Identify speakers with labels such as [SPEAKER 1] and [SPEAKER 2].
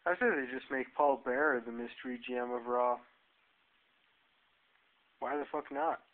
[SPEAKER 1] I say they just make Paul Bearer the mystery GM of Raw. Why the fuck not?